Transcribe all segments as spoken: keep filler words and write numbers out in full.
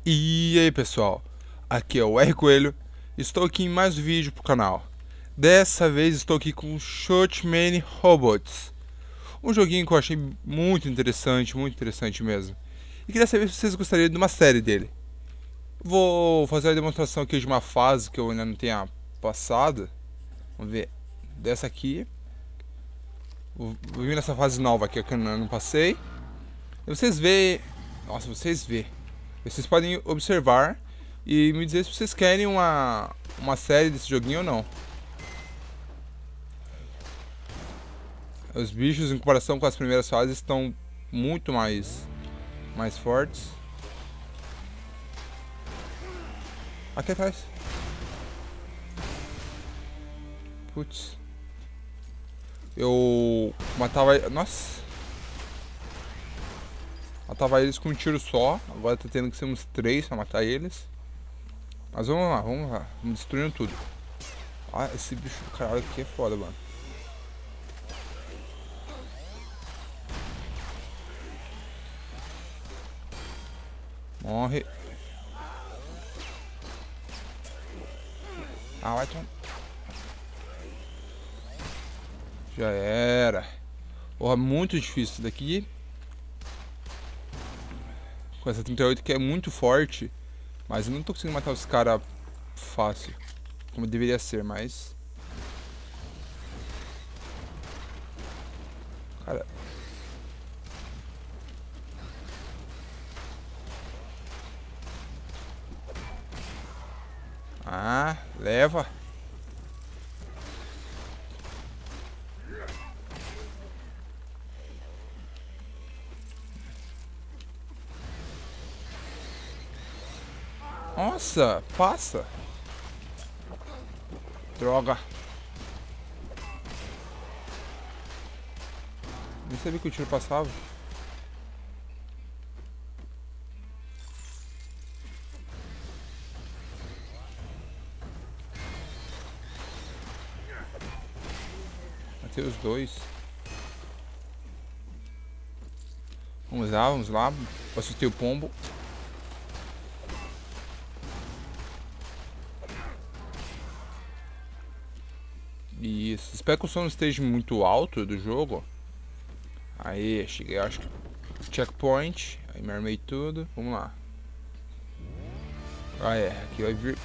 E aí pessoal, aqui é o R Coelho, estou aqui em mais um vídeo pro canal. Dessa vez estou aqui com Shotman Robots, um joguinho que eu achei muito interessante, muito interessante mesmo. E queria saber se vocês gostariam de uma série dele. Vou fazer a demonstração aqui de uma fase que eu ainda não tenha passado. Vamos ver, dessa aqui. Vou vir nessa fase nova aqui que eu não passei. E vocês veem, nossa, vocês veem. Vocês podem observar e me dizer se vocês querem uma, uma série desse joguinho ou não. Os bichos, em comparação com as primeiras fases, estão muito mais, mais fortes. Aqui atrás. Putz. Eu matava... Nossa. Matava eles com um tiro só. Agora tá tendo que ser uns três pra matar eles. Mas vamos lá, vamos lá. Vamos destruindo tudo. Ah, esse bicho do caralho aqui é foda, mano. Morre. Ah, vai tomar. Já era. Porra, muito difícil isso daqui. Com essa trinta e oito que é muito forte. Mas eu não tô conseguindo matar os caras fácil. Como deveria ser, mas... Cara... Ah, leva. Nossa, passa. Droga. Nem sabia que o tiro passava. Matei os dois. Vamos lá, vamos lá. Assustei o pombo. Isso. Espero que o som não esteja muito alto do jogo. Aí, cheguei, acho que checkpoint. Aí me armei tudo. Vamos lá. Ah, é. Aqui vai vir.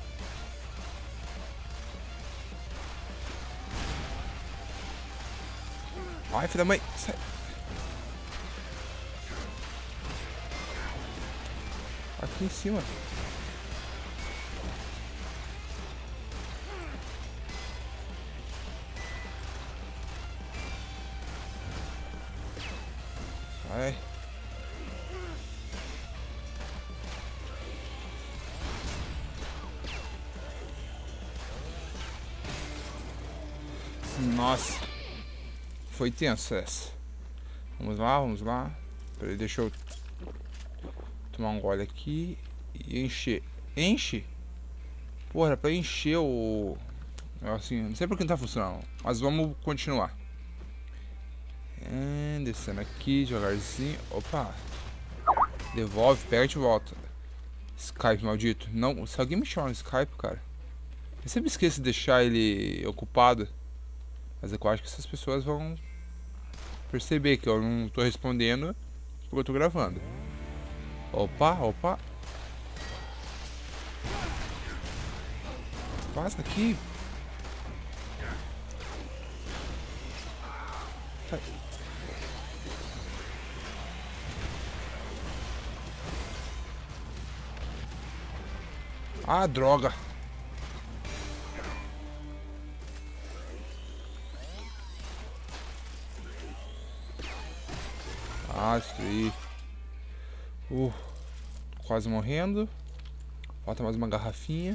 Ai, filho da mãe. Sai. Aqui em cima. Ai. Nossa. Foi tenso essa. Vamos lá, vamos lá. Peraí, deixa eu tomar um gole aqui e encher. Enche? Porra, pra encher o... Assim, não sei por que não tá funcionando. Mas vamos continuar. É, descendo aqui, devagarzinho. Opa. Devolve, pega e volta. Skype maldito. Não, se alguém me chamar no Skype, cara. Eu sempre esqueço de deixar ele ocupado. Mas eu acho que essas pessoas vão perceber que eu não tô respondendo porque eu tô gravando. Opa, opa. Passa aqui. Sai. Ah, droga. Ah, destruí. Uh, quase morrendo. Falta mais uma garrafinha.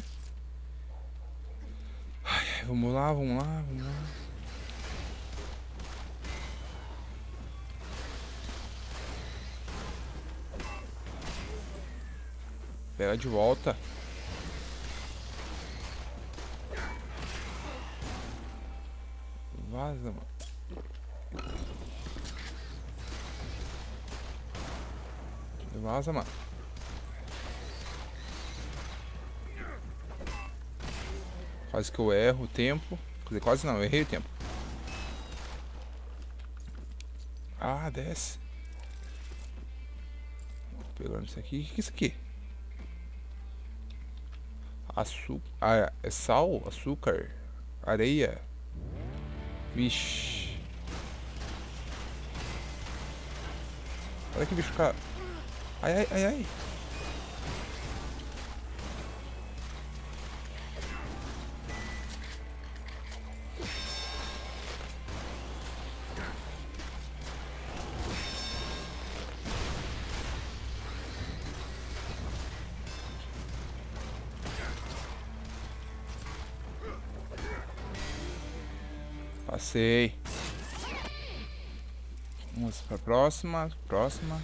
Ai, vamos lá, vamos lá, vamos lá. Pega de volta. Vaza, mano. Vaza, mano. Quase que eu erro o tempo. Quer dizer, quase não, eu errei o tempo. Ah, desce. Pegando isso aqui. O que é isso aqui? Açúcar. Ah, é sal? Açúcar? Areia? Vixe. Olha que bicho, cara. Ai, ai, ai, ai. Passei. Vamos pra próxima. Próxima.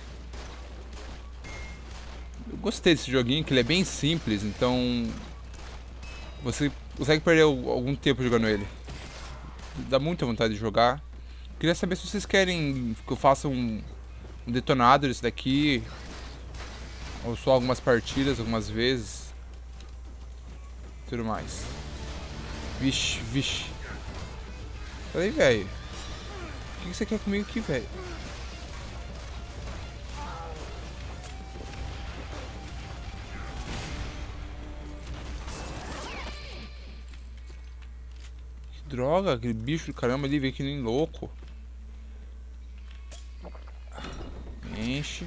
Eu gostei desse joguinho, que ele é bem simples, então você consegue perder algum tempo jogando ele. Dá muita vontade de jogar. Queria saber se vocês querem que eu faça um, um detonado desse daqui, ou só algumas partidas, algumas vezes. Tudo mais. Vixe, vixe. Peraí, velho. O que você quer comigo aqui, velho? Que droga, aquele bicho do caramba ali veio que nem louco. Enche.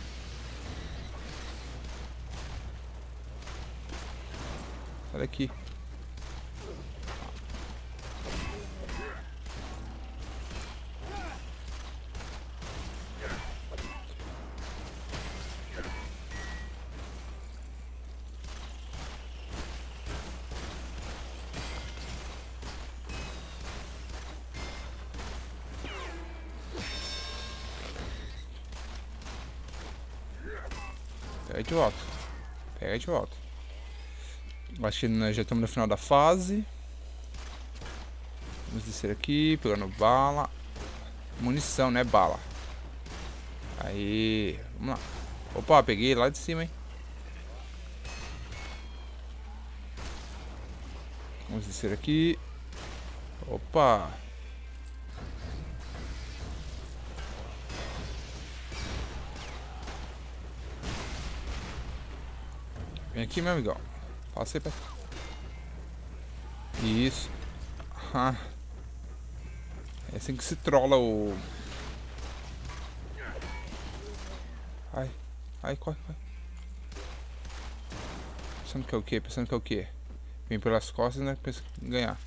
Sai daqui. Pega de volta. Pega de volta. Acho que nós já estamos no final da fase. Vamos descer aqui, pegando bala. Munição, né? Bala. Aí, vamos lá. Opa, peguei lá de cima, hein? Vamos descer aqui. Opa. Vem aqui, meu amigão. Passa aí pra... Isso. Ah. É assim que se trola o... Ai. Ai, corre, corre. Pensando que é o quê? Pensando que é o quê? Vem pelas costas, né? Pensa em ganhar.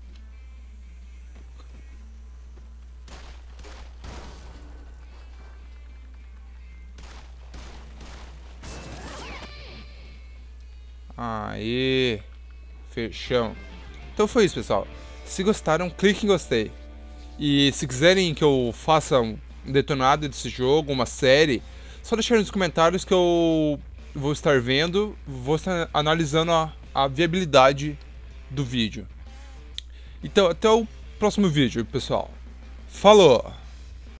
Aê. Fechão. Então foi isso, pessoal. Se gostaram, clique em gostei. E se quiserem que eu faça um detonado desse jogo, uma série, só deixar nos comentários que eu vou estar vendo, vou estar analisando a, a viabilidade do vídeo. Então, até o próximo vídeo, pessoal. Falou!